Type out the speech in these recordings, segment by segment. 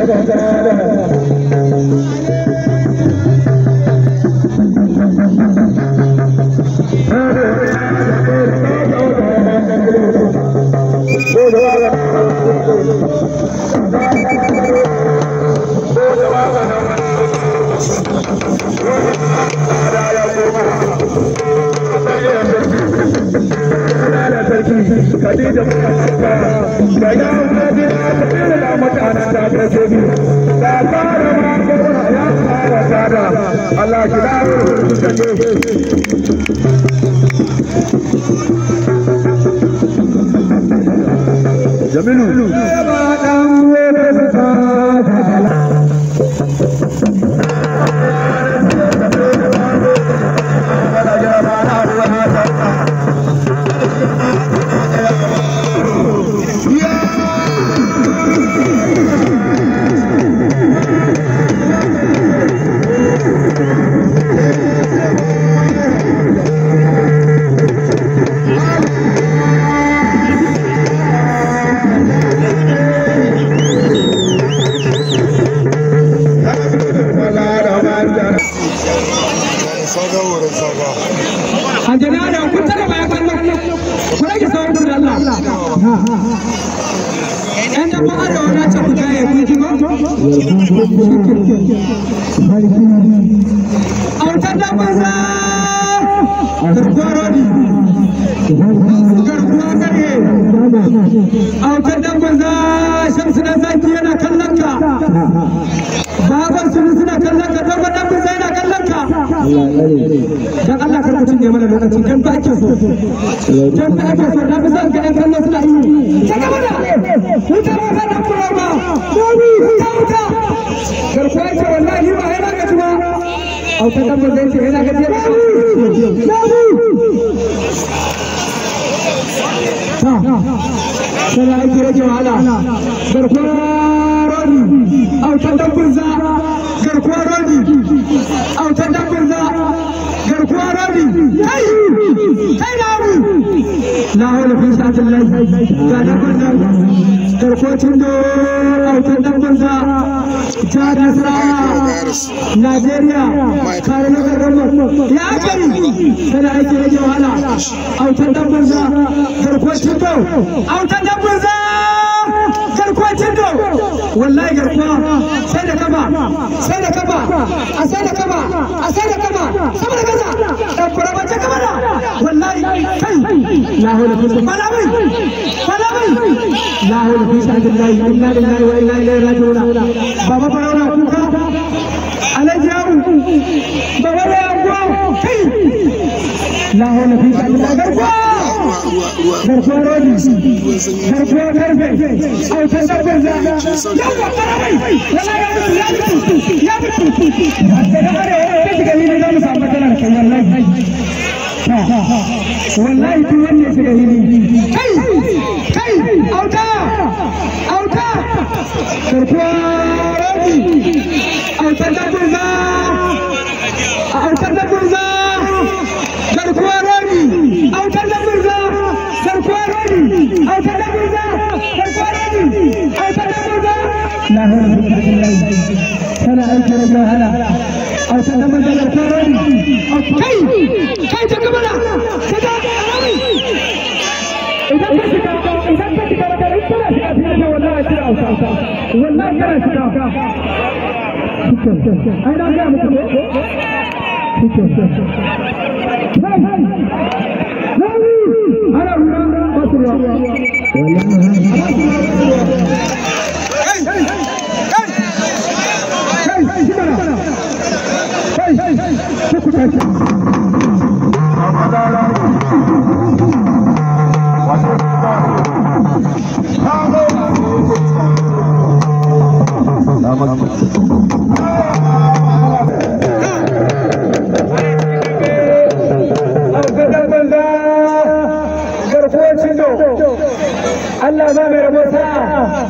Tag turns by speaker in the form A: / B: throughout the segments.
A: Allah ba mai rabo sa'a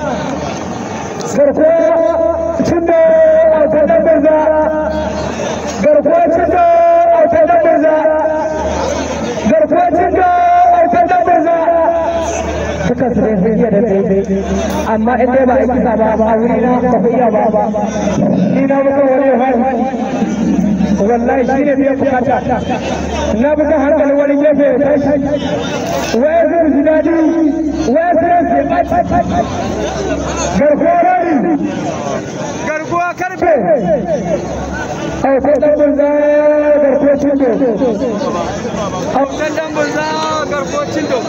A: garko cindo a tadan banza garko cindo a tadan banza garko cindo a tadan banza suka su da zai da daidai amma in dai ba a kisa ba a wuri na ba ku iya ba ni na muka wani wallahi shi ne biyan bukata na buga hankali wani gefe ya tashi waya zai ji daɗi waya zai sai garkuwa rari garkuwa karfe autan dan banza garkuwa cindo autan dan banza garkuwa cindo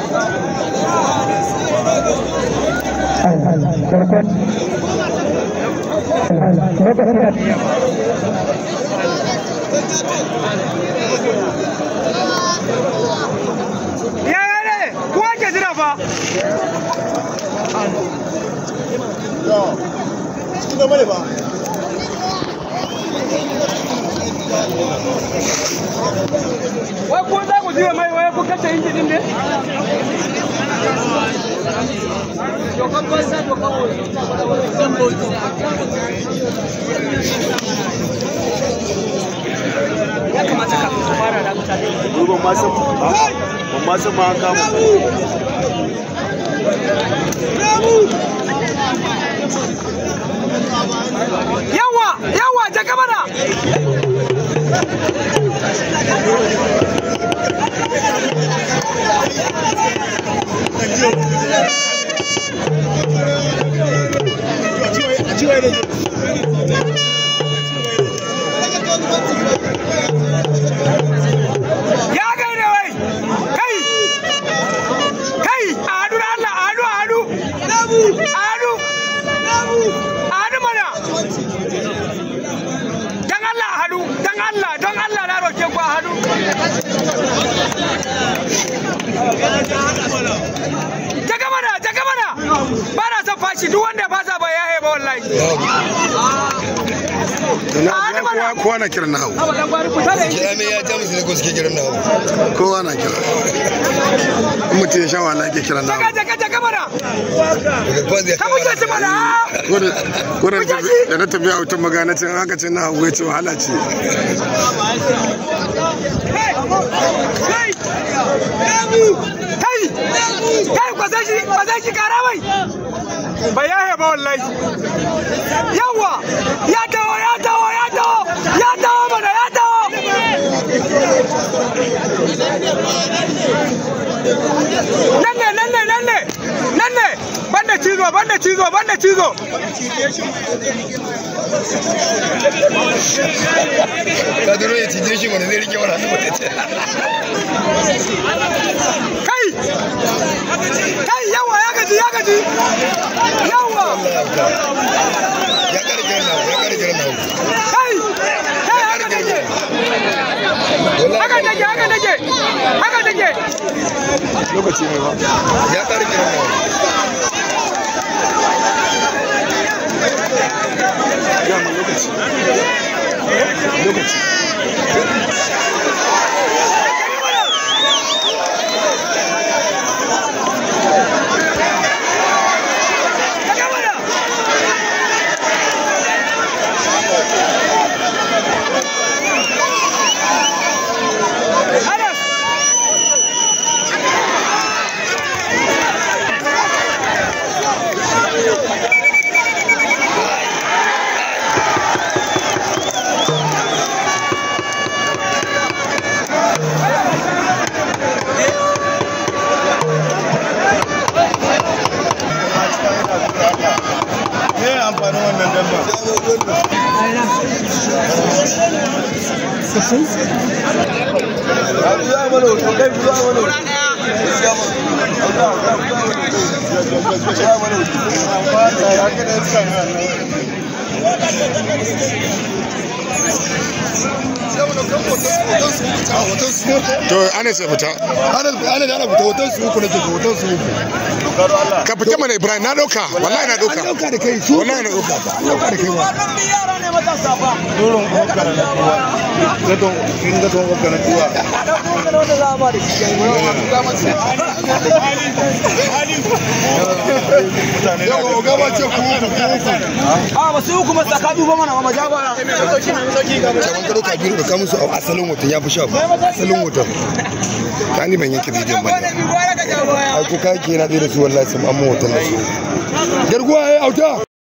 A: Yaya ne, kuwa ke jira fa?
B: Cikin da mare ba.
A: Wai ko za ku jiya mai wai ku kace injinin ne? Ya kamata ka fara da mutane.
B: Ban ma san ma kama.
A: Yawa jaka mana. Ya kai ne wai kai adu da Allah adu mana dan Allah na roke ku hadu jaka mana ba na son fashi duk wanda ba sa ba ya heba wallahi
C: kowa na kiran na hau kiyame ya ta musu ne ko suke kiran na hau kowa na kira mutum ya sha wala ke kiran na hau
A: jaka mana ka mutu shi mana
C: da na tafiya wutan maganacin haka ce na hau ya ce wahala ce
A: kai kwazai shi kara mai ba ya heba wallahi yawa ya dawo mana ya dawo nan ne banda cizo
C: ka duro ya cije shi wani zai rike wani hannu
A: kai yawa ya gaji yawa
C: ya kare kiran na
A: kai haka take
C: lokaci ne ba ya kare kiran na ya mun lokaci to ana sai fita ana da ana fita hoton su uku nake hoton su uku ka fita mana Ibrahim na dauka wallahi na dauka da kai su wallahi na dauka da kai wannan yara ne matasa fa doron kokara na tuwa gadon in gadon kokara na tuwa da za ba da shi yau ga ba ce ku a ba su uku masaka duba mana ma ja ba caman ka dauka biyu da ka musu a asalin hoton ya fi sha asalin hoton ka ni ban yanke bidiyon ba ai ko kake yana ɗaya da su wallahi sun amma hoton da su garguwa ya auta